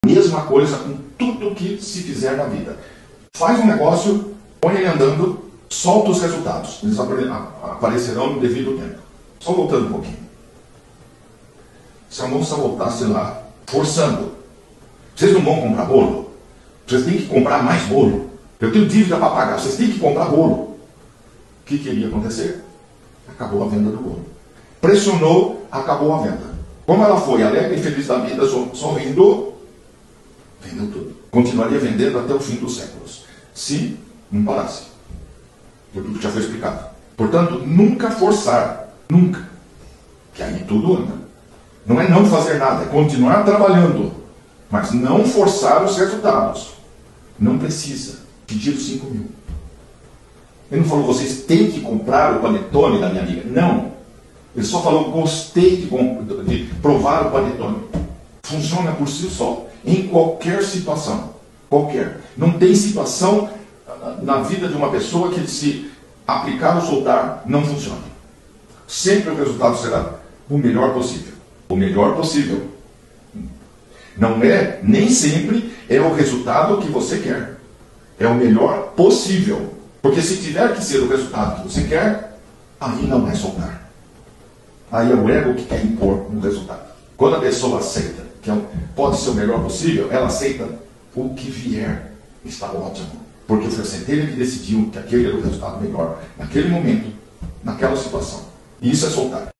Mesma coisa com tudo que se fizer na vida. Faz um negócio, põe ele andando, solta os resultados. Eles aparecerão no devido tempo. Só voltando um pouquinho. Se a moça voltasse lá, forçando. Vocês não vão comprar bolo? Vocês têm que comprar mais bolo. Eu tenho dívida para pagar, vocês têm que comprar bolo. O que iria acontecer? Acabou a venda do bolo. Pressionou, acabou a venda. Como ela foi alegre e feliz da vida, sorrindo, vendeu tudo. Continuaria vendendo até o fim dos séculos. Se não parasse. Por tudo que já foi explicado. Portanto, nunca forçar. Nunca. Que aí tudo anda. Não é não fazer nada, é continuar trabalhando. Mas não forçar os resultados. Não precisa. Pedir os 5 mil. Ele não falou, vocês têm que comprar o panetone da minha amiga. Não. Ele só falou, gostei de provar o panetone. Funciona por si só. Em qualquer situação. Qualquer. Não tem situação na vida de uma pessoa que se aplicar ou soltar, não funciona. Sempre o resultado será o melhor possível. O melhor possível. Não é, nem sempre é o resultado que você quer. É o melhor possível. Porque se tiver que ser o resultado que você quer, aí não é soltar. Aí é o ego que quer impor um resultado. Quando a pessoa aceita que pode ser o melhor possível, ela aceita o que vier. Está ótimo. Porque foi a centelha que decidiu que aquele era o resultado melhor naquele momento, naquela situação. E isso é soltar.